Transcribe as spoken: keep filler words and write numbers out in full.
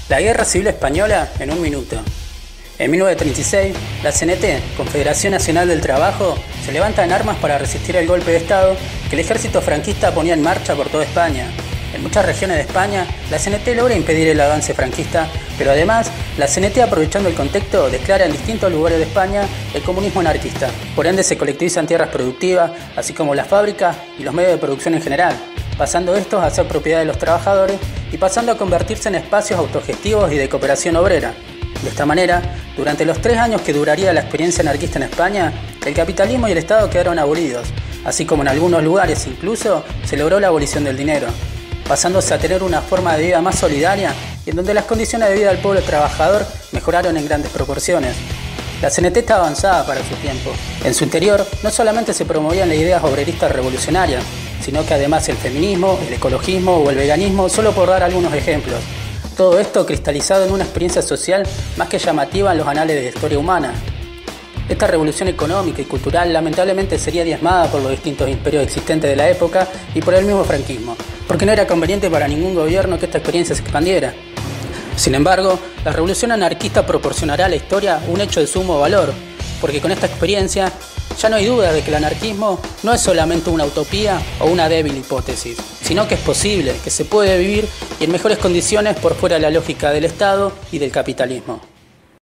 La Guerra Civil Española en un minuto. En mil novecientos treinta y seis, la C N T, Confederación Nacional del Trabajo, se levanta en armas para resistir el golpe de Estado que el ejército franquista ponía en marcha por toda España. En muchas regiones de España, la C N T logra impedir el avance franquista, pero además, la C N T, aprovechando el contexto, declara en distintos lugares de España el comunismo anarquista. Por ende, se colectivizan tierras productivas, así como las fábricas y los medios de producción en general, pasando estos a ser propiedad de los trabajadores y pasando a convertirse en espacios autogestivos y de cooperación obrera. De esta manera, durante los tres años que duraría la experiencia anarquista en España, el capitalismo y el Estado quedaron abolidos, así como en algunos lugares incluso se logró la abolición del dinero, pasándose a tener una forma de vida más solidaria y en donde las condiciones de vida del pueblo trabajador mejoraron en grandes proporciones. La C N T está avanzada para su tiempo. En su interior no solamente se promovían las ideas obreristas revolucionarias, sino que además el feminismo, el ecologismo o el veganismo, solo por dar algunos ejemplos. Todo esto cristalizado en una experiencia social más que llamativa en los anales de la historia humana. Esta revolución económica y cultural lamentablemente sería diezmada por los distintos imperios existentes de la época y por el mismo franquismo, porque no era conveniente para ningún gobierno que esta experiencia se expandiera. Sin embargo, la revolución anarquista proporcionará a la historia un hecho de sumo valor, porque con esta experiencia ya no hay duda de que el anarquismo no es solamente una utopía o una débil hipótesis, sino que es posible, que se puede vivir y en mejores condiciones por fuera de la lógica del Estado y del capitalismo.